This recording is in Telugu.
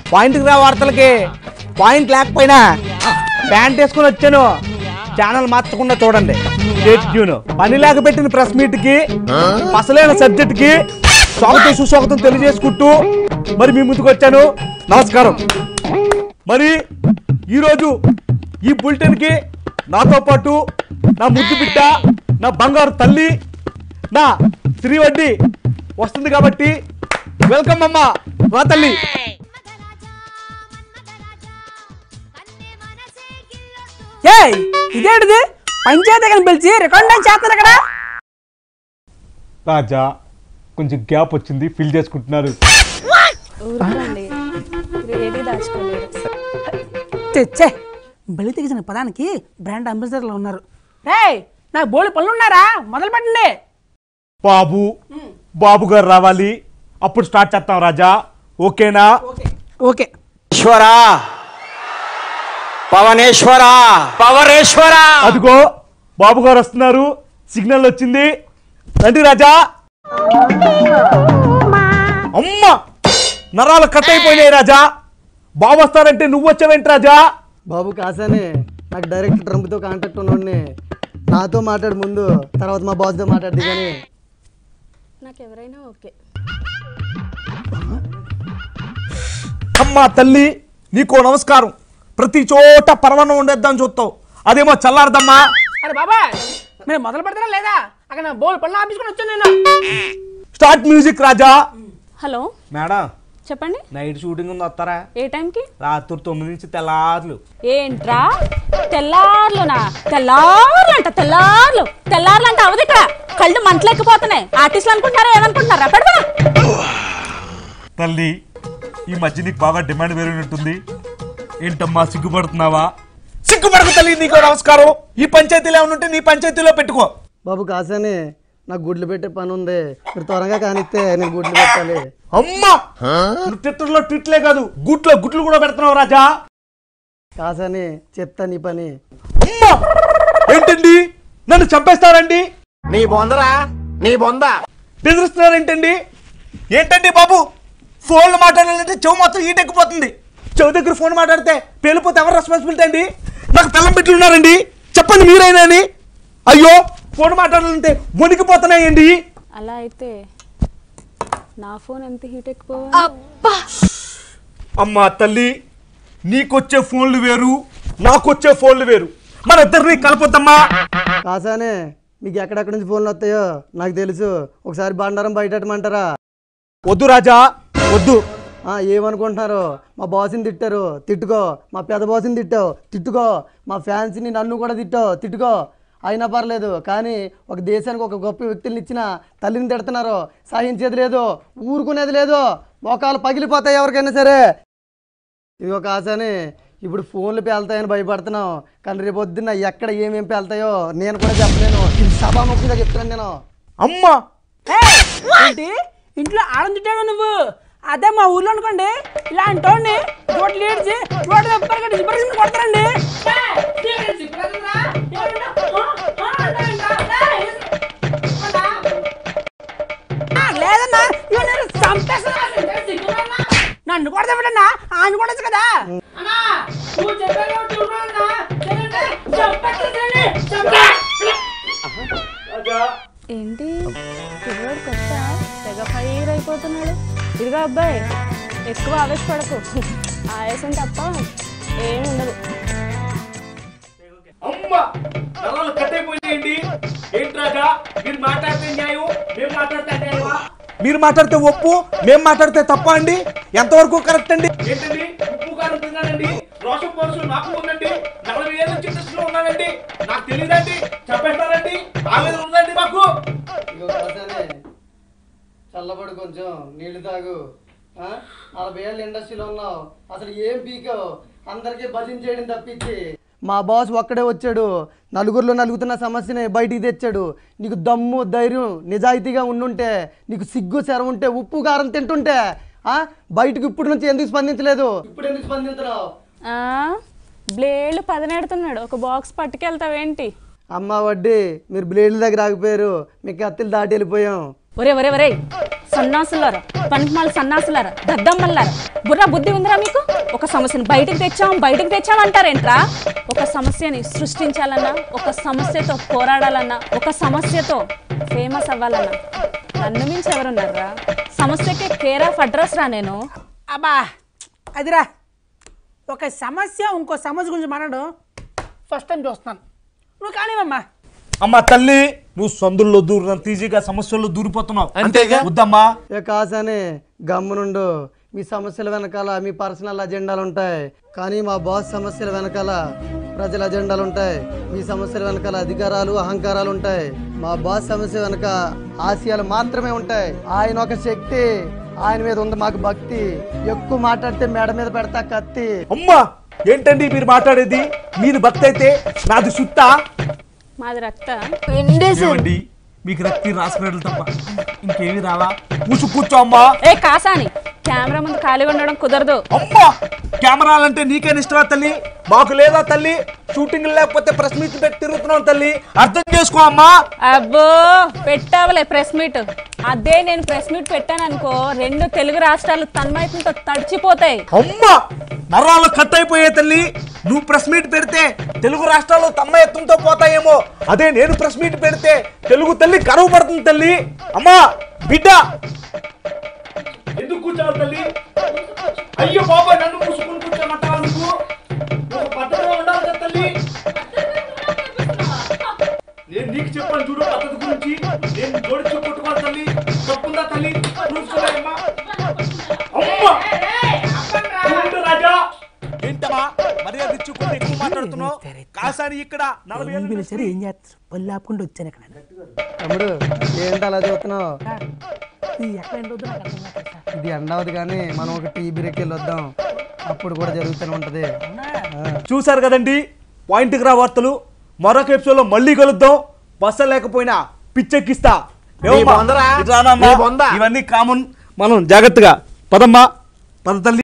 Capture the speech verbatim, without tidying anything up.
పాయింట్కి రా వార్తలకి. పాయింట్ లేకపోయినా ప్యాంట్ వేసుకుని వచ్చాను. ఛానల్ మార్చకుండా చూడండి. పని లేక పెట్టిన ప్రెస్ మీట్ కి అసలైన సబ్జెక్ట్ కి స్వాగతం సుస్వాగతం తెలియజేసుకుంటూ మరి మీ ముందుకు వచ్చాను. నమస్కారం. మరి ఈరోజు ఈ బులెటిన్ కి నాతో పాటు నా ముద్దు బిడ్డ, నా బంగారు తల్లి, నా శ్రీవడ్డి వస్తుంది కాబట్టి వెల్కమ్ అమ్మ. రా తల్లి. ఇదేంటిది? పంచాయతీ కానీ పిలిచి రికార్డ్ చేస్తారు అక్కడ. రాజా కొంచెం గ్యాప్ వచ్చింది, ఫిల్ చేసుకుంటున్నారు. తెచ్చే బలి తెగిసిన పదానికి బ్రాండ్ అంబాసిడర్లు ఉన్నారు. రే నాకు బోళ్ళు పనులు ఉన్నారా? మొదలు పెట్టండి. బాబు బాబు గారు రావాలి, అప్పుడు స్టార్ట్ చేస్తాం. రాజా ఓకేనా? ఓకే. ఈశ్వరా, పవనేశ్వరా, పవరేశ్వరా. అదిగో బాబు గారు వస్తున్నారు. సిగ్నల్ వచ్చింది. రండి రాజా. అమ్మ నరాలు కట్ అయిపోయినాయి రాజా. బాబు వస్తారంటే నువ్వు వచ్చావేంటి రాజా? బాబు కాసానే నాకు డైరెక్ట్ ట్రంప్తో కాంటాక్ట్ ఉన్నోడిని. నాతో మాట్లాడు ముందు, తర్వాత మా బాస్తో మాట్లాడదు. కానీ నాకు ఎవరైనా ఓకే. అమ్మా తల్లి నీకో నమస్కారం. ప్రతి చోట పరమాన్నం ఉండేద్దామని చూస్తావు, అదేమో చల్లారదమ్మా. అరే బాబా మీరు మొదలు పెడతారా లేదా? అక్కడ నా బోల్ పనులు ఆపించుకొని వచ్చాను నేను. Start music Raja. Hello madam చెప్పండి. నైట్ షూటింగ్ ఉంది, వస్తారా? ఏ టైంకి? రాత్రి తొమ్మిది నుంచి తెల్లార్లు. ఏంట్రా తెల్లార్లునా? తెల్లార్లు అంట తెల్లార్లు తెల్లార్లు అంటే అవదు. ఇక్కడ కళ్ళు మంటలెక్కిపోతున్నాయి. ఆర్టిస్టులు అనుకుంటున్నారా ఏమనుకుంటున్నారా? పెడతా తల్లి ఈ మధ్య నీకు బాగా డిమాండ్ పెరిగినట్టుంది. ఏంటమ్మా సిగ్గుపడుతున్నావా? సిగ్గుపడకు తల్లి, నీకు నమస్కారం. ఈ పంచాయతీలో ఏమైనా ఉంటే నీ పంచాయతీలో పెట్టుకో. బాబు కాసానే నాకు గుడ్లు పెట్టే పని ఉంది, మీరు త్వరగా కానిస్తే నేను గుడ్లు పెట్టాలి. అమ్మా నువ్వు ట్విట్టర్లో ట్విట్లే కాదు, గుట్లో గుట్లు కూడా పెడుతున్నావు రాజా. కాసానే చెప్తా నీ పని. అమ్మా ఏంటండి నన్ను చంపేస్తారండి? నీ బొందరా, నీ బొంద. బెదిరిస్తున్నారేంటండి? ఏంటండి బాబు ఫోన్లు మాట్లాడాలంటే చెవు మొత్తం ఈటెక్కిపోతుంది. చెవు దగ్గర ఫోన్ మాట్లాడితే పేలిపోతే ఎవరు రెస్పాన్సిబిలిటీ అండి? నాకు పిల్లం పెట్టి ఉన్నారండి, చెప్పండి మీరైనా అని. అయ్యో ఫోన్ మాట్లాడాలంటే వణికిపోతున్నాయండి. అలా అయితే నా ఫోన్ ఎంత హీట్ ఎక్కువ. అమ్మా తల్లి నీకొచ్చే ఫోన్లు వేరు, నాకొచ్చే ఫోన్లు వేరు, మన ఇద్దరిని కలపొద్దమ్మా. కాసానే మీకు ఎక్కడెక్కడి నుంచి ఫోన్లు వస్తాయో నాకు తెలుసు. ఒకసారి బండారం బయటమంటారా? వద్దు రాజా వద్దు. ఏమనుకుంటున్నారు? మా బాస్ని తిట్టారు, తిట్టుకో. మా పెద్ద బాస్ని తిట్టావు, తిట్టుకో. మా ఫ్యాన్స్ని నన్ను కూడా తిట్టావు, తిట్టుకో. అయినా పర్లేదు. కానీ ఒక దేశానికి ఒక గొప్ప వ్యక్తులను ఇచ్చిన తల్లిని తిడుతున్నారు, సహించేది లేదు, ఊరుకునేది లేదు. మోకాలు పగిలిపోతాయి ఎవరికైనా సరే. ఇదిగో కాసాని ఇప్పుడు ఫోన్లు పేలుతాయని భయపడుతున్నావు, కానీ రేపు పొద్దున్న ఎక్కడ ఏమేమి పేలుతాయో నేను కూడా చెప్పలేను. ఇది సభాముఖంగా చెప్తున్నాను నేను. అమ్మా ఏంటి ఇంట్లో ఆడందుంటావు నువ్వు? అదే మా ఊర్లో అనుకోండి ఇలాంటి రోడ్లు ఏడ్చి రోడ్డు కొడతారండి. లేదన్నా నన్ను కొడతా పెట్టన్నా, ఆయన కొడచ్చు కదా. ఏంటి కుర్రాడు కొత్త తెగ ఫైర్ అయిపోతున్నాడు. ఇదిగా అబ్బాయి ఎక్కువ ఆవేశపడకు, ఆయాసం తప్ప ఏమి ఉండదు. మీరు మాట్లాడితే ఒప్పు, మేము మాట్లాడితే తప్ప అండి? ఎంతవరకు కరెక్ట్ అండి? చల్లబడి కొంచెం నీళ్లు తాగు. నలభై ఏళ్ళ ఇండస్ట్రీలో ఉన్నావు, అసలు ఏం పీకావు? అందరికీ భజించేయడం తప్పించి. మా బాస్ ఒక్కడే వచ్చాడు, నలుగురిలో నలుగుతున్న సమస్యని బయటికి తెచ్చాడు. నీకు దమ్ము ధైర్యం నిజాయితీగా ఉండుంటే, నీకు సిగ్గు శరం ఉంటే, ఉప్పు కారం తింటుంటే బయటకు ఇప్పుడు నుంచి ఎందుకు స్పందించలేదు? ఇప్పుడు ఎందుకు స్పందించరావు? బ్లేడ్లు పదనెడుతున్నాడు, ఒక బాక్స్ పట్టుకెళ్తావేంటి? అమ్మ వడ్డీ మీరు బ్లేడ్ల దగ్గర ఆగిపోయారు, మీకు కత్తిలు దాటి వెళ్ళిపోయాం. ఒరే ఒరే ఒరే సన్నాసులారా, పనికిమాల సన్నాసులారా, దద్దమ్మలారా, బుర్ర బుద్ధి ఉందిరా మీకు? ఒక సమస్యను బయటికి తెచ్చాం బయటికి తెచ్చాం అంటారేంట్రా? ఒక సమస్యని సృష్టించాలన్నా, ఒక సమస్యతో పోరాడాలన్నా, ఒక సమస్యతో ఫేమస్ అవ్వాలన్నా నన్ను మించి ఎవరున్నారా? సమస్యకే కేర్ ఆఫ్ అడ్రస్ రా నేను. అబ్బా అదిరా, ఒక సమస్య ఇంకో సమస్య గురించి మాట్లాడు ఫస్ట్ టైం చూస్తున్నాను. నువ్వు కానివమ్మా. అమ్మా తల్లి, నువ్వు సందుల్లో దూరినంత ఈజీగా సమస్యల్లో దూరిపోతున్నావు. అంతేగా? వద్దమ్మా. ఏ కాసని గమ్మునుండు. మీ సమస్యల వెనకాల మీ పర్సనల్ అజెండాలు ఉంటాయి, కానీ మా బాస్ సమస్యల వెనకాల ప్రజల అజెండాలు ఉంటాయి. మీ సమస్యల వెనకాల అధికారాలు అహంకారాలు ఉంటాయి. మా బాస్ సమస్య వెనక ఆశయాలు మాత్రమే ఉంటాయి. ఆయన ఒక శక్తి, ఆయన మీద ఉంది మాకు భక్తి. ఎక్కువ మాట్లాడితే మేడ మీద పెడతా కత్తి. అమ్మా ఏంటండి మీరు మాట్లాడేది? మీది భక్తి అయితే నాది సుత్త. మాది రక్త. ఏమండి మీకు రక్తి రాసుకున్నట్లు తప్ప ఇంకేమీ రావా? కూర్చు కూర్చో అమ్మా. ఏ కాసాని, కెమెరా ముందు ఖాళీగా ఉండడం కుదరదు. అమ్మా కెమెరాలంటే నీకేం ఇష్టమా తల్లి? మాకు లేదా తల్లి? షూటింగ్ లేకపోతే ప్రెస్ మీట్ పెట్టి తిరుగుతున్నాం తల్లి, అర్థం చేసుకో అమ్మా. అబ్బో పెట్టావులే ప్రెస్ మీట్. అదే నేను ప్రెస్ మీట్ పెట్టాను అనుకో, రెండు తెలుగు రాష్ట్రాలు తన్మయత్వంతో తడిచిపోతాయి. అమ్మా నరాలు కట్ అయిపోయే తల్లి. నువ్వు ప్రెస్ మీట్ పెడితే తెలుగు రాష్ట్రాలు తన్మయత్వంతో పోతాయేమో, అదే నేను ప్రెస్ మీట్ పెడితే తెలుగు తల్లి కరువు పడుతుంది తల్లి. అమ్మా బిడ్డ ఎందుకు కూర్చోవాలి తల్లి? అయ్యో బాబా నన్ను మూసుకుని కూర్చోమంటావా? నువ్వు ఒక పద్ధతిలో ఉండాలి కదా తల్లి. నేను నీకు చెప్పాను చూడు పద్ధతి గురించి. నేను జోడించి కొట్టుకోవాలి తల్లి. తప్పుందా తల్లి? కూర్చోలేమ్మా. అమ్మా రాజా ఏంటమ్మా మర్యాద ఇచ్చుకుంటే ఎక్కువ మాట్లాడుతున్నావు? కాసాని ఇక్కడ నలభై ఏళ్ళు సరే ఏం చేస్తారు? పళ్ళు ఆపుకుంటూ వచ్చాను ఇక్కడ. తమ్ముడు ఏంటి అలా చూస్తున్నావు? ఇది ఎక్కడ ఎండవుతుందో నాకు అర్థం కావట్లేదు సార్. ఇది ఎండవదు, కానీ మనం ఒక టీ బ్రేక్ వెళ్ళి వద్దాం, అప్పుడు కూడా జరుగుతూనే ఉంటది. చూసారు కదండి పాయింట్కి రా వార్తలు. మరొక ఎపిసోడ్ లో మళ్ళీ కలుద్దాం. బస్సు లేకపోయినా పిచ్చెక్కిస్తా. నీ బొందరా? నీ బొంద. ఇవన్నీ కామన్. మనం జాగ్రత్తగా పదమ్మా పద తల్లి.